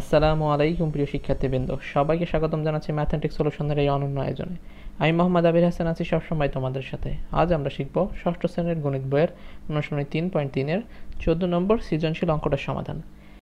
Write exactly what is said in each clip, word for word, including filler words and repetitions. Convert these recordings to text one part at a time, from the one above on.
আসসালামু আলাইকুম প্রিয় শিক্ষার্থীবৃন্দ, সবাইকে স্বাগতম জানাচ্ছি ম্যাথামেটিক্স সলিউশনের এই অনন্য আয়োজনে। আমি মোহাম্মদ আবির হাসান আছি সবসময় তোমাদের সাথে। আজ আমরা শিখব ষষ্ঠ শ্রেণীর গণিত বইয়ের অনুশীলনী তিন পয়েন্ট তিনের চোদ্দ নম্বর সৃজনশীল অঙ্কটার সমাধান।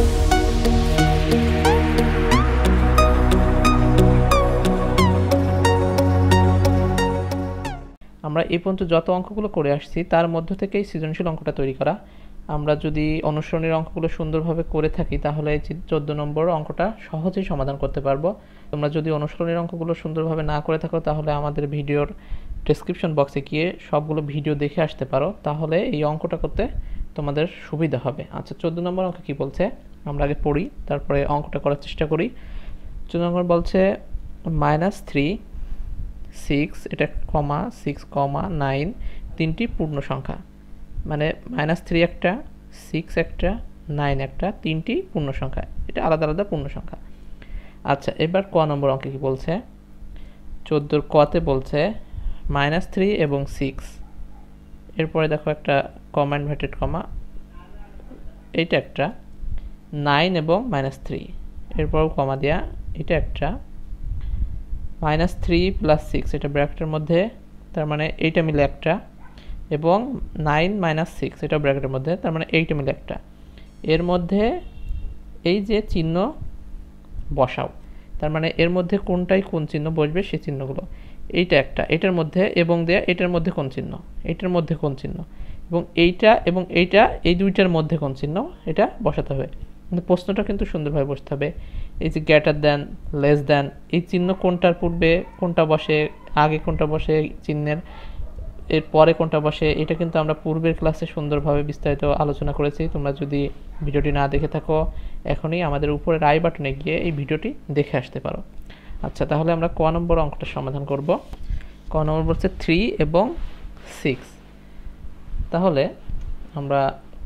আমরা এই পর্যন্ত যত অঙ্কগুলো করে আসছি তার মধ্য থেকেই সৃজনশীল অঙ্কটা তৈরি করা। আমরা যদি অনুসরণের অঙ্কগুলো সুন্দরভাবে করে থাকি তাহলে এই চোদ্দ নম্বর অঙ্কটা সহজেই সমাধান করতে পারবো। তোমরা যদি অনুসরণের অঙ্কগুলো সুন্দরভাবে না করে থাকো তাহলে আমাদের ভিডিওর ডেসক্রিপশন বক্সে গিয়ে সবগুলো ভিডিও দেখে আসতে পারো, তাহলে এই অঙ্কটা করতে তোমাদের সুবিধা হবে। আচ্ছা, চোদ্দ নম্বর অঙ্ক কি বলছে আমরা আগে পড়ি, তারপরে অঙ্কটা করার চেষ্টা করি। চোদ্দ নম্বর বলছে মাইনাস থ্রি সিক্স, এটা কমা সিক্স কমা নাইন তিনটি পূর্ণ সংখ্যা, মানে মাইনাস থ্রি একটা, সিক্স একটা, নাইন একটা, তিনটি পূর্ণ সংখ্যা, এটা আলাদা আলাদা পূর্ণ সংখ্যা। আচ্ছা, এবার ক নম্বর অঙ্কে কি বলছে? চোদ্দোর কতে বলছে মাইনাস থ্রি এবং সিক্স, এরপরে দেখো একটা কমা ইনভার্টেড কমা, এইটা একটা, নাইন এবং মাইনাস থ্রি, এরপর কমা দেয়া, এটা একটা, মাইনাস থ্রি প্লাস সিক্স, এটা ব্র্যাকেটের মধ্যে, তার মানে এইটা মিলে একটা, এবং নাইন মাইনাস সিক্স, এটা ব্র্যাকেটের মধ্যে, তার মানে এইটা মিলে একটা। এর মধ্যে এই যে চিহ্ন বসাও, তার মানে এর মধ্যে কোনটাই কোন চিহ্ন বসবে সেই চিহ্নগুলো, এইটা একটা, এটার মধ্যে এবং দেয়া, এটার মধ্যে কোন চিহ্ন, এটার মধ্যে কোন চিহ্ন, এবং এইটা এবং এইটা, এই দুইটার মধ্যে কোন চিহ্ন, এটা বসাতে হবে। কিন্তু প্রশ্নটা কিন্তু সুন্দরভাবে বসতে হবে। এই যে গ্রেটার দ্যান, লেস দ্যান, এই চিহ্ন কোনটার পূর্বে কোনটা বসে, আগে কোনটা বসে চিহ্নের, এর পরে কোনটা বসে, এটা কিন্তু আমরা পূর্বের ক্লাসে সুন্দরভাবে বিস্তারিত আলোচনা করেছি। তোমরা যদি ভিডিওটি না দেখে থাকো এখনই আমাদের উপরের আই বাটনে গিয়ে এই ভিডিওটি দেখে আসতে পারো। আচ্ছা, তাহলে আমরা ক নম্বর অঙ্কটা সমাধান করব। ক নম্বর বলছে থ্রি এবং সিক্স। তাহলে আমরা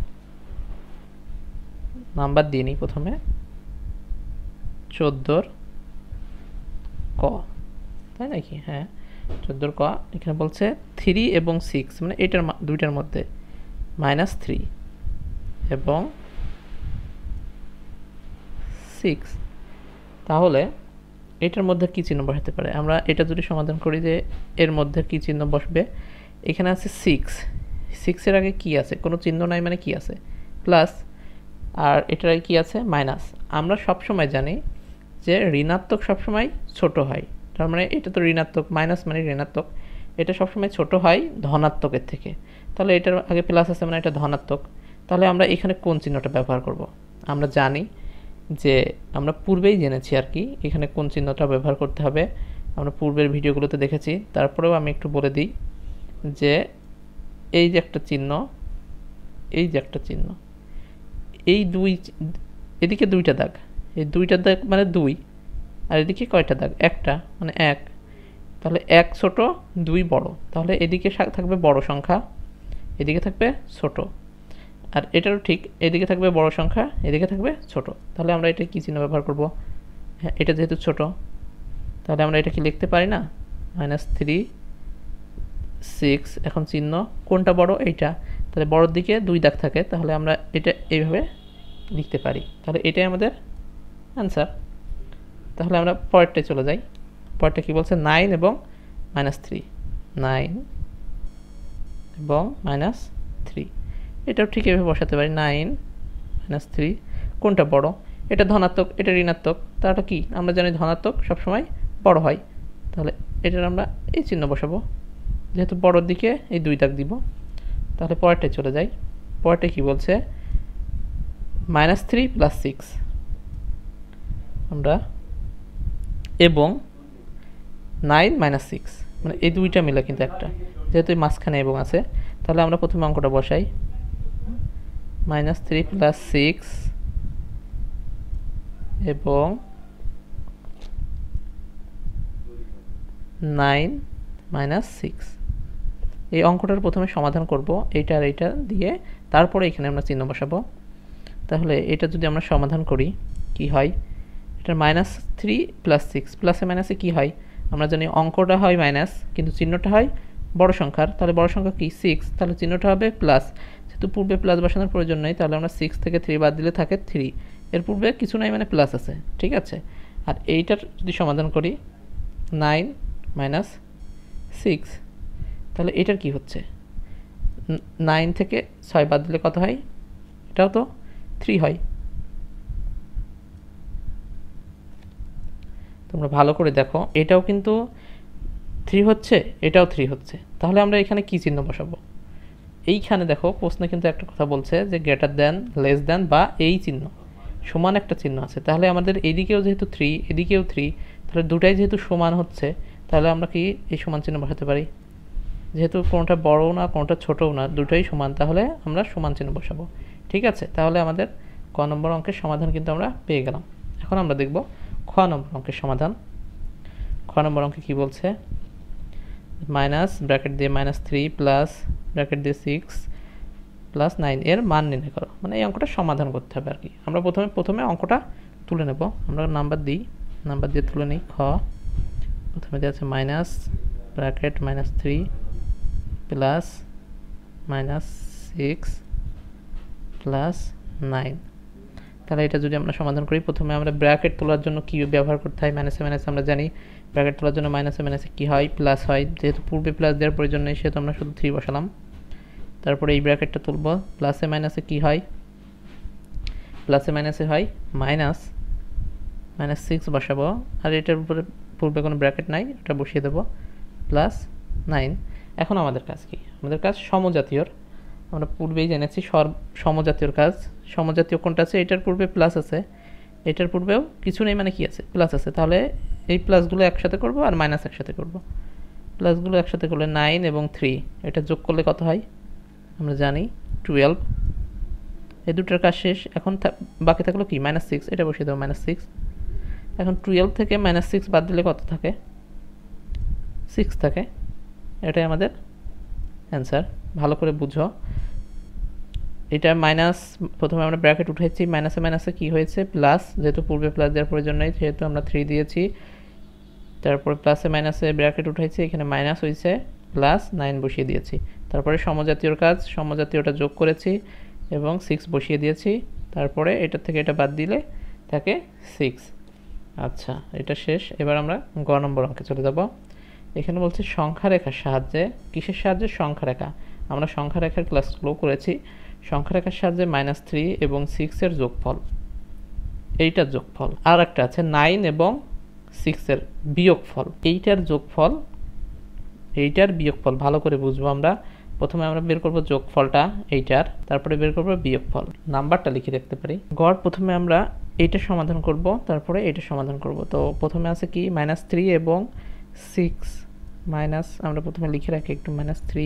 নাম্বার দিয়ে নিই প্রথমে। চোদ্দোর ক, তাই নাকি? হ্যাঁ, চোদ্দোর ক। এখানে বলছে থ্রি এবং সিক্স, মানে এইটার দুইটার মধ্যে মাইনাস থ্রি এবং সিক্স। তাহলে এটার মধ্যে কী চিহ্ন বসাতে পারে? আমরা এটা যদি সমাধান করি যে এর মধ্যে কী চিহ্ন বসবে, এখানে আছে সিক্স, সিক্সের আগে কি আছে? কোনো চিহ্ন নাই, মানে কি আছে? প্লাস, আর এটার আগে কী আছে? মাইনাস। আমরা সবসময় জানি যে ঋণাত্মক সবসময় ছোট হয়, তার মানে এটা তো ঋণাত্মক, মাইনাস মানে ঋণাত্মক, এটা সবসময় ছোট হয় ধনাত্মকের থেকে। তাহলে এটার আগে প্লাস আছে মানে এটা ধনাত্মক। তাহলে আমরা এখানে কোন চিহ্নটা ব্যবহার করব? আমরা জানি যে আমরা পূর্বেই জেনেছি আর কি এখানে কোন চিহ্নটা ব্যবহার করতে হবে, আমরা পূর্বের ভিডিওগুলোতে দেখেছি। তারপরেও আমি একটু বলে দিই যে এই যে একটা চিহ্ন, এই যে একটা চিহ্ন, এই দুই, এদিকে দুইটা দাগ, এই দুইটা দাগ মানে দুই, আর এদিকে কয়টা দাগ? একটা, মানে এক। তাহলে এক ছোট, দুই বড়, তাহলে এদিকে থাকবে বড় সংখ্যা, এদিকে থাকবে ছোট, আর এটারও ঠিক, এদিকে থাকবে বড় সংখ্যা, এদিকে থাকবে ছোট। তাহলে আমরা এটা কী চিহ্ন ব্যবহার করব? হ্যাঁ, এটা যেহেতু ছোট, তাহলে আমরা এটা কি লিখতে পারি না? মাইনাস থ্রি সিক্স, এখন চিহ্ন কোনটা বড়? এইটা, তাহলে বড়োর দিকে দুই দাগ থাকে, তাহলে আমরা এটা এইভাবে লিখতে পারি। তাহলে এটাই আমাদের অ্যান্সার। তাহলে আমরা পরেরটায় চলে যাই। পরেরটা কী বলছে? নাইন এবং মাইনাস থ্রি, নাইন এবং মাইনাস থ্রি, এটাও ঠিক এভাবে বসাতে পারি। নাইন মাইনাস থ্রি, কোনটা বড়? এটা ধনাত্মক, এটা ঋণাত্মক, তাহলে কি আমরা জানি ধনাত্মক সবসময় বড় হয়, তাহলে এটার আমরা এই চিহ্ন বসাবো, যেহেতু বড়োর দিকে এই দুই দাগ দিব। তাহলে পরেরটায় চলে যাই। পরেরটায় কী বলছে? মাইনাস থ্রি প্লাস সিক্স, আমরা এবং নাইন মাইনাস সিক্স, মানে এই দুইটা মিলে কিন্তু একটা, যেহেতু এই মাঝখানে এবং আছে। তাহলে আমরা প্রথমে অঙ্কটা বসাই। মাইনাস থ্রি প্লাস সিক্স এবং নাইন মাইনাস সিক্স, এই অঙ্কটার প্রথমে সমাধান করব এইটা আর এইটা দিয়ে, তারপরে এখানে আমরা চিহ্ন বসাবো। তাহলে এটা যদি আমরা সমাধান করি কি হয়? এটা মাইনাস থ্রি প্লাস সিক্স, প্লাসে মাইনাসে কী হয়? আমরা জানি অঙ্কটা হয় মাইনাস, কিন্তু চিহ্নটা হয় বড় সংখ্যার। তাহলে বড় সংখ্যা কি? সিক্স, তাহলে চিহ্নটা হবে প্লাস। যেহেতু পূর্বে প্লাস বসানোর প্রয়োজন নেই, তাহলে আমরা সিক্স থেকে থ্রি বাদ দিলে থাকে থ্রি, এর পূর্বে কিছু নাই মানে প্লাস আছে, ঠিক আছে। আর এইটার যদি সমাধান করি নাইন মাইনাস সিক্স, তাহলে এটার কি হচ্ছে, নাইন থেকে ছয় বাদ দিলে কত হয়, এটাও তো থ্রি হয়। তোমরা ভালো করে দেখো, এটাও কিন্তু থ্রি হচ্ছে, এটাও থ্রি হচ্ছে, তাহলে আমরা এখানে কি চিহ্ন বসাবো? এইখানে দেখো প্রশ্নে কিন্তু একটা কথা বলছে যে গ্রেটার দেন, লেস দেন বা এই চিহ্ন, সমান একটা চিহ্ন আছে। তাহলে আমাদের এইদিকেও যেহেতু থ্রি, এদিকেও থ্রি, তাহলে দুটাই যেহেতু সমান হচ্ছে, তাহলে আমরা কি এই সমান চিহ্ন বসাতে পারি? যেহেতু কোনোটা বড়ও না কোনোটা ছোটও না, দুটোই সমান, তাহলে আমরা সমান চিহ্ন বসাবো, ঠিক আছে। তাহলে আমাদের ক নম্বর অঙ্কের সমাধান কিন্তু আমরা পেয়ে গেলাম। এখন আমরা দেখব খ নম্বর অঙ্কের সমাধান। খ নম্বর অঙ্কে কী বলছে, মাইনাস ব্র্যাকেট দিয়ে মাইনাস থ্রি প্লাস ব্র্যাকেট দিয়ে সিক্স প্লাস নাইন এর মান নির্ণয় করো। মানে এই অঙ্কটা সমাধান করতে হবে আর কি। আমরা প্রথমে প্রথমে অঙ্কটা তুলে নেব, আমরা নাম্বার দিই, নাম্বার দিয়ে তুলে নিই। খ প্রথমে দেওয়া আছে minus bracket minus three plus minus six plus nine. তাহলে এটা যদি আমরা সমাধান করি, প্রথমে আমরা ব্র্যাকেট তোলার জন্য কী ব্যবহার করতে হয়, মাইনাসে মাইনাসে আমরা জানি ব্র্যাকেট তোলার জন্য মাইনাসে মাইনাসে কী হয়, প্লাস হয়। যেহেতু পূর্বে প্লাস দেওয়ার প্রয়োজন নেই সেহেতু আমরা শুধু থ্রি বসালাম। তারপরে এই ব্র্যাকেটটা তুলব, প্লাসে মাইনাসে কী হয়, প্লাসে মাইনাসে হয় মাইনাস, মাইনাস সিক্স বসাবো, আর এটার উপরে পূর্বে কোনো ব্র্যাকেট নাই, এটা বসিয়ে দেবো, প্লাস নাইন। এখন আমাদের কাজ কি, আমাদের কাজ সমজাতীয়র। আমরা পূর্বেই জেনেছি সর সমজাতীয়র কাজ। সমজাতীয় কোনটা আছে, এটার পূর্বে প্লাস আছে, এটার পূর্বেও কিছু নেই মানে কি আছে, প্লাস আছে। তাহলে এই প্লাসগুলো একসাথে করব আর মাইনাস একসাথে করব। প্লাসগুলো একসাথে করলে নাইন এবং থ্রি, এটা যোগ করলে কত হয় আমরা জানি, টুয়েলভ। এই দুটোর কাজ শেষ। এখন বাকি থাকলো কি, মাইনাস সিক্স, এটা বসিয়ে দেবো মাইনাস সিক্স। এখন টুয়েলভ থেকে মাইনাস সিক্স বাদ দিলে কত থাকে, সিক্স থাকে। এটাই আমাদের অ্যান্সার। ভালো করে বুঝো, এটা মাইনাস, প্রথমে আমরা ব্র্যাকেট উঠেছি, মাইনাসে মাইনাসে কি হয়েছে, প্লাস। যেহেতু পূর্বে প্লাস দেওয়ার প্রয়োজন নেই সেহেতু আমরা থ্রি দিয়েছি। তারপরে প্লাসে মাইনাসে ব্র্যাকেট উঠেছি, এখানে মাইনাস হয়েছে, প্লাস নাইন বসিয়ে দিয়েছি। তারপরে সমজাতীয়র কাজ, সমজাতীয়টা যোগ করেছি এবং সিক্স বসিয়ে দিয়েছি। তারপরে এটা থেকে এটা বাদ দিলে থাকে সিক্স। আচ্ছা, এটা শেষ। এবার আমরা গ নম্বর অঙ্কে চলে যাব। এখানে বলছে সংখ্যা রেখার সাহায্যে, কিসের সাহায্যে, সংখ্যা রেখা। আমরা সংখ্যা রেখার ক্লাসগুলো করেছি। সংখ্যা রেখার সাহায্যে মাইনাস থ্রি এবং সিক্সের যোগফল, এইটার যোগফল। আর একটা আছে নাইন এবং সিক্সের বিয়োগফল, এইটার যোগফল, এইটার বিয়োগফল। ভালো করে বুঝবো আমরা। প্রথমে আমরা বের করব যোগফলটা এইটার, তারপরে বের করব বিয়োগফল। নাম্বারটা লিখে রাখতে পারি। গড় প্রথমে আমরা এইটা সমাধান করব, তারপরে এইটা সমাধান করব। তো প্রথমে আছে কি, মাইনাস থ্রি এবং সিক্স, মাইনাস, আমরা প্রথমে লিখে রাখি একটু, মাইনাস থ্রি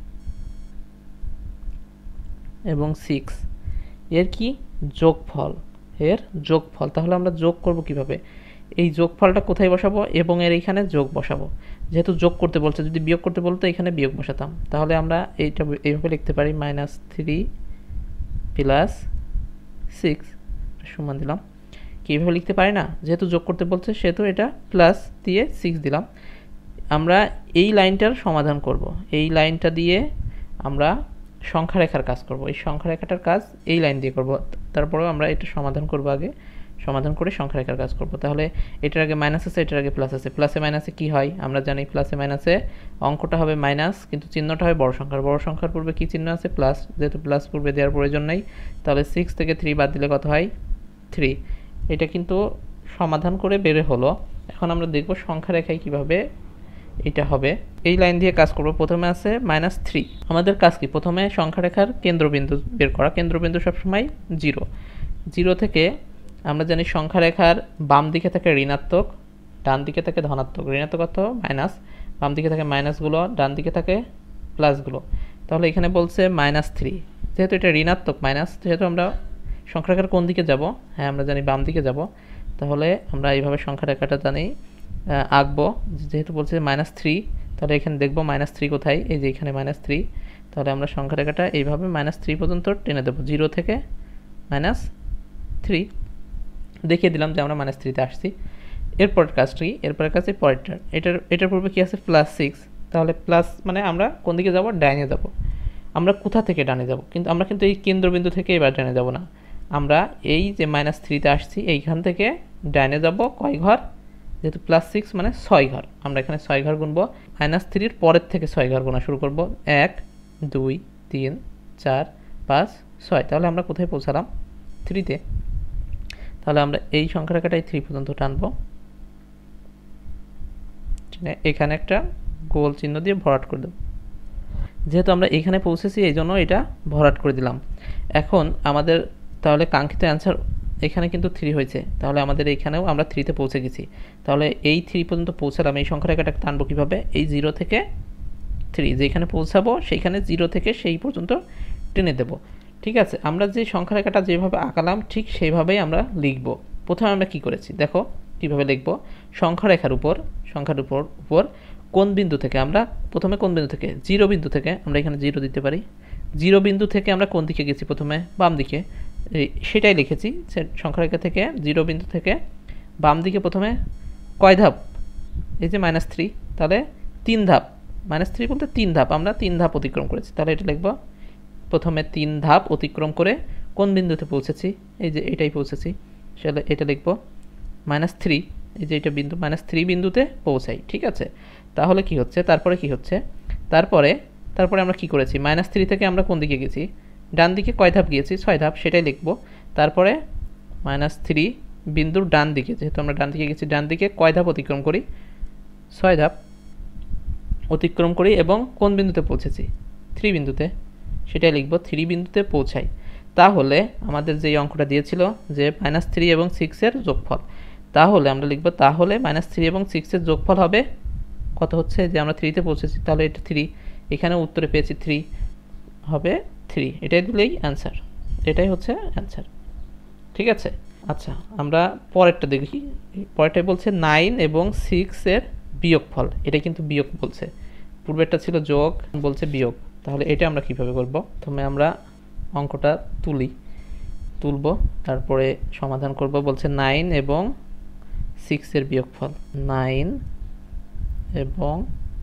এবং সিক্স এর কি যোগফল, এর যোগফল। তাহলে আমরা যোগ করব কিভাবে, এই যোগফলটা কোথায় বসাবো, এবং এর এইখানে যোগ বসাবো। যেহেতু যোগ করতে বলছে, যদি বিয়োগ করতে বলতো এখানে বিয়োগ বসাতাম। তাহলে আমরা এইটা এইভাবে লিখতে পারি, মাইনাস থ্রি প্লাস সিক্স সমান দিলাম। কি এইভাবে লিখতে পারি না, যেহেতু যোগ করতে বলছে সেহেতু এটা প্লাস দিয়ে সিক্স দিলাম। আমরা এই লাইনটার সমাধান করব, এই লাইনটা দিয়ে আমরা সংখ্যা রেখার কাজ করব। এই সংখ্যা রেখাটার কাজ এই লাইন দিয়ে করব। তারপরেও আমরা এটা সমাধান করব, আগে সমাধান করে সংখ্যা রেখার কাজ করব। তাহলে এটার আগে মাইনাস আছে, এটার আগে প্লাস আছে। প্লাসে মাইনাসে কি হয় আমরা জানি, প্লাসে মাইনাসে অঙ্কটা হবে মাইনাস, কিন্তু চিহ্নটা হয় বড় সংখ্যার। বড় সংখ্যার পূর্বে কি চিহ্ন আছে, প্লাস। যেহেতু প্লাস পূর্বে দেওয়ার প্রয়োজন নেই, তাহলে সিক্স থেকে থ্রি বাদ দিলে কত হয়, থ্রি। এটা কিন্তু সমাধান করে বের হলো। এখন আমরা দেখব সংখ্যা রেখায় কিভাবে এটা হবে। এই লাইন দিয়ে কাজ করব। প্রথমে আছে মাইনাস থ্রি, আমাদের কাজ কি, প্রথমে সংখ্যা রেখার কেন্দ্রবিন্দু বের করা। কেন্দ্রবিন্দু সবসময় জিরো। জিরো থেকে আমরা জানি সংখ্যা রেখার বাম দিকে থাকে ঋণাত্মক, ডান দিকে থাকে ধনাত্মক। ঋণাত্মক অর্থ মাইনাস, বাম দিকে থাকে মাইনাসগুলো, ডান দিকে থাকে প্লাসগুলো। তাহলে এখানে বলছে মাইনাস থ্রি, যেহেতু এটা ঋণাত্মক মাইনাস, যেহেতু আমরা সংখ্যা রেখার কোন দিকে যাব, হ্যাঁ আমরা জানি বাম দিকে যাব। তাহলে আমরা এইভাবে সংখ্যা রেখাটা জানি আঁকবো। যেহেতু বলছে মাইনাস থ্রি, তাহলে এখানে দেখবো মাইনাস থ্রি কোথায়, এই যে এখানে মাইনাস থ্রি। তাহলে আমরা সংখ্যা রেখাটা এইভাবে মাইনাস থ্রি পর্যন্ত টেনে দেবো, জিরো থেকে মাইনাস থ্রি। দেখিয়ে দিলাম যে আমরা মাইনাস থ্রিতে আসছি। এরপরের কাজটি, এরপরের কাজটি পরেরটার, এটার এটার পূর্বে কী আছে, প্লাস সিক্স। তাহলে প্লাস মানে আমরা কোন দিকে যাব, ডাইনে যাব। আমরা কোথা থেকে ডানে যাব, কিন্তু আমরা কিন্তু এই কেন্দ্রবিন্দু থেকে এবার ডানে যাব না, আমরা এই যে মাইনাস থ্রিতে আসছি এইখান থেকে ডাইনে যাব কয় ঘর, যেহেতু প্লাস সিক্স মানে ছয় ঘর, আমরা এখানে ছয় ঘর গুনবো। মাইনাস থ্রির পরের থেকে ছয় ঘর গোনা শুরু করব, এক দুই তিন চার পাঁচ ছয়। তাহলে আমরা কোথায় পৌঁছালাম? থ্রিতে। তাহলে আমরা এই সংখ্যা রেখাটাই থ্রি পর্যন্ত টানবো, এখানে একটা গোল চিহ্ন দিয়ে ভরাট করে দেব। যেহেতু আমরা এখানে পৌঁছেছি এই জন্য এটা ভরাট করে দিলাম। এখন আমাদের তাহলে কাঙ্ক্ষিত অ্যান্সার এখানে কিন্তু থ্রি হয়েছে, তাহলে আমাদের এইখানেও আমরা থ্রিতে পৌঁছে গেছি। তাহলে এই থ্রি পর্যন্ত পৌঁছালাম, এই সংখ্যা রেখাটা টানবো কীভাবে? এই জিরো থেকে থ্রি যেখানে পৌঁছাবো সেইখানে জিরো থেকে সেই পর্যন্ত টেনে দেব। ঠিক আছে, আমরা যে সংখ্যা রেখাটা যেভাবে আঁকালাম ঠিক সেইভাবেই আমরা লিখব। প্রথমে আমরা কি করেছি দেখো কীভাবে লিখব। সংখ্যা রেখার উপর সংখ্যার উপর উপর কোন বিন্দু থেকে, আমরা প্রথমে কোন বিন্দু থেকে? জিরো বিন্দু থেকে। আমরা এখানে জিরো দিতে পারি। জিরো বিন্দু থেকে আমরা কোন দিকে গেছি? প্রথমে বাম দিকে, সেটাই লিখেছি। সংখ্যা রেখা থেকে জিরো বিন্দু থেকে বাম দিকে প্রথমে কয় ধাপ? এই যে মাইনাস থ্রি, তাহলে তিন ধাপ। মাইনাস থ্রি বলতে তিন ধাপ, আমরা তিন ধাপ অতিক্রম করেছি। তাহলে এটা লিখব প্রথমে তিন ধাপ অতিক্রম করে কোন বিন্দুতে পৌঁছেছি? এই যে এটাই পৌঁছেছি, সেটা এটা লিখব মাইনাস থ্রি। এই যে এটা বিন্দু, মাইনাস থ্রি বিন্দুতে পৌঁছাই। ঠিক আছে, তাহলে কি হচ্ছে? তারপরে কি হচ্ছে? তারপরে তারপরে আমরা কি করেছি? মাইনাস থ্রি থেকে আমরা কোন দিকে গেছি? ডান দিকে কয় ধাপ গিয়েছি? ছয় ধাপ, সেটাই লিখব। তারপরে মাইনাস থ্রি বিন্দুর ডান দিকে, যেহেতু আমরা ডান দিকে গেছি, ডান দিকে কয় ধাপ অতিক্রম করি? ছয় ধাপ অতিক্রম করি এবং কোন বিন্দুতে পৌঁছেছি? থ্রি বিন্দুতে, সেটাই লিখব থ্রি বিন্দুতে পৌঁছাই। তাহলে আমাদের যে অঙ্কটা দিয়েছিল যে মাইনাস থ্রি এবং সিক্সের যোগফল, তাহলে আমরা লিখব তাহলে মাইনাস থ্রি এবং সিক্সের যোগফল হবে কত? হচ্ছে যে আমরা থ্রিতে পৌঁছেছি, তাহলে এটা থ্রি, এখানে উত্তরে পেয়েছি থ্রি, হবে থ্রি। এটাই দিলেই অ্যান্সার, এটাই হচ্ছে অ্যান্সার। ঠিক আছে, আচ্ছা আমরা পরেরটা দেখি। পরেরটাই বলছে নাইন এবং সিক্সের বিয়োগফল। এটা কিন্তু বিয়োগ বলছে, পূর্বেরটা ছিল যোগ, বলছে বিয়োগ। তাহলে এটা আমরা কিভাবে করব? প্রথমে আমরা অঙ্কটা তুলি তুলব তারপরে সমাধান করব। বলছে নাইন এবং সিক্সের বিয়োগফল, নাইন এবং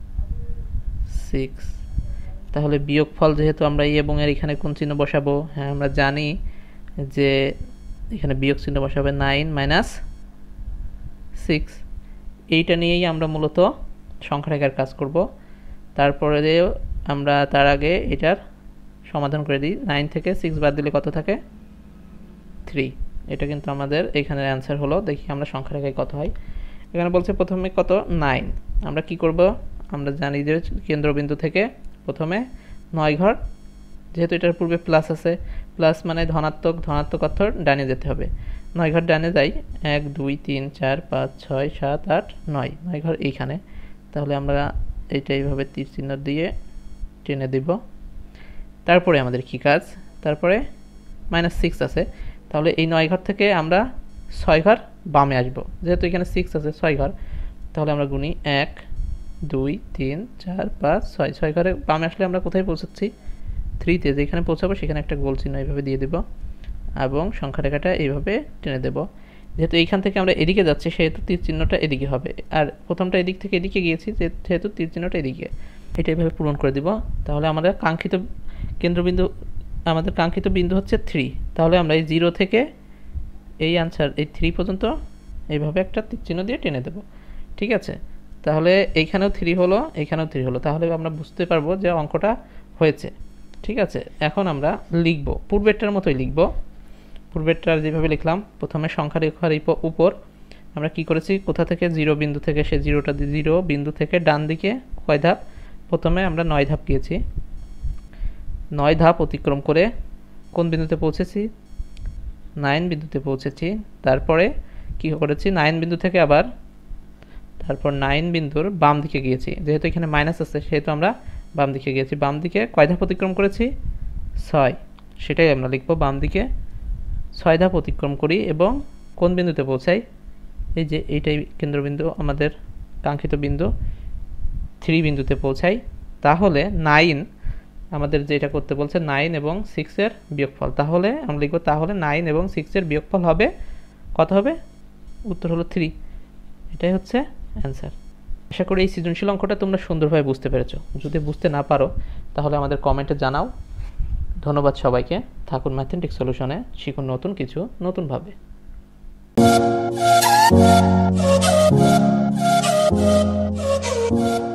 সিক্স। তাহলে বিয়োগফল যেহেতু আমরা এই এবং এর এখানে কোন চিহ্ন বসাবো? হ্যাঁ আমরা জানি যে এখানে বিয়োগ চিহ্ন বসাবে, নাইন মাইনাস সিক্স। এইটা নিয়েই আমরা মূলত সংখ্যা রেখার কাজ করব। তারপরে আমরা তার আগে এটার সমাধান করে দিই। নাইন থেকে সিক্স বাদ দিলে কত থাকে? থ্রি। এটা কিন্তু আমাদের এখানের অ্যান্সার হলো। দেখি আমরা সংখ্যা রেখায় কত হয়। এখানে বলছে প্রথমে কত? নাইন। আমরা কি করব? আমরা জানি যে কেন্দ্রবিন্দু থেকে প্রথমে নয় ঘর, যেহেতু এটার পূর্বে প্লাস আছে, প্লাস মানে ধনাত্মক, ধনাত্মক অর্থ ডানে যেতে হবে। নয় ঘর ডানে যাই, এক দুই তিন চার পাঁচ ছয় সাত আট নয়, নয় ঘর এইখানে। তাহলে আমরা এইটা এইভাবে তীর চিহ্ন দিয়ে টেনে দিব। তারপরে আমাদের কি কাজ? তারপরে মাইনাস সিক্স আছে, তাহলে এই নয় ঘর থেকে আমরা ছয় ঘর বামে আসব, যেহেতু এখানে সিক্স আছে ছয় ঘর। তাহলে আমরা গুনি এক দুই তিন চার পাঁচ ছয়, ছয় ঘরে বামে আসলে আমরা কোথায় পৌঁছাচ্ছি? থ্রিতে। যেখানে পৌঁছাবো সেখানে একটা গোল চিহ্ন এইভাবে দিয়ে দেব এবং সংখ্যা রেখাটা এইভাবে টেনে দেব। যেহেতু এইখান থেকে আমরা এদিকে যাচ্ছি সেহেতু তীর চিহ্নটা এদিকে হবে, আর প্রথমটা এদিক থেকে এদিকে গিয়েছি যেহেতু তীর চিহ্নটা এদিকে, এটা এইভাবে পূরণ করে দিব। তাহলে আমাদের কাঙ্ক্ষিত কেন্দ্রবিন্দু, আমাদের কাঙ্ক্ষিত বিন্দু হচ্ছে থ্রি। তাহলে আমরা এই জিরো থেকে এই আনসার এই থ্রি পর্যন্ত এইভাবে একটা তীর চিহ্ন দিয়ে টেনে দেব। ঠিক আছে, তাহলে এইখানেও থ্রি হলো, এইখানেও থ্রি হলো, তাহলে আমরা বুঝতে পারবো যে অঙ্কটা হয়েছে। ঠিক আছে, এখন আমরা লিখব পূর্বেরটার মতোই লিখব। পূর্বেরটার যেভাবে লিখলাম, প্রথমে সংখ্যা রেখার উপর আমরা কি করেছি? কোথা থেকে? জিরো বিন্দু থেকে, সে জিরোটা জিরো বিন্দু থেকে ডান দিকে কয় ধাপ? প্রথমে আমরা নয় ধাপ গিয়েছি, নয় ধাপ অতিক্রম করে কোন বিন্দুতে পৌঁছেছি? নাইন বিন্দুতে পৌঁছেছি। তারপরে কি করেছি? নাইন বিন্দু থেকে আবার তারপর নাইন বিন্দুর বাম দিকে গিয়েছি, যেহেতু এখানে মাইনাস আছে সেহেতু আমরা বাম দিকে গিয়েছি। বাম দিকে কয় ধাপ অতিক্রম করেছি? ছয়, সেটাই আমরা লিখব। বাম দিকে ছয় ধাপ অতিক্রম করি এবং কোন বিন্দুতে পৌঁছাই? এই যে এইটাই কেন্দ্রবিন্দু, আমাদের কাঙ্ক্ষিত বিন্দু থ্রি বিন্দুতে পৌঁছাই। তাহলে নাইন আমাদের যেটা করতে বলছে নাইন এবং সিক্সের বিয়োগফল, তাহলে আমরা লিখব তাহলে নাইন এবং সিক্সের বিয়োগফল হবে কত হবে? উত্তর হলো থ্রি। এটাই হচ্ছে অ্যান্সার। আশা করি এই সৃজনশীল অঙ্কটা তোমরা সুন্দরভাবে বুঝতে পেরেছো। যদি বুঝতে না পারো তাহলে আমাদের কমেন্টে জানাও। ধন্যবাদ সবাইকে। থাকুন ম্যাথমেটিক্স সলিউশনে, শিখুন নতুন কিছু নতুনভাবে। Thank you.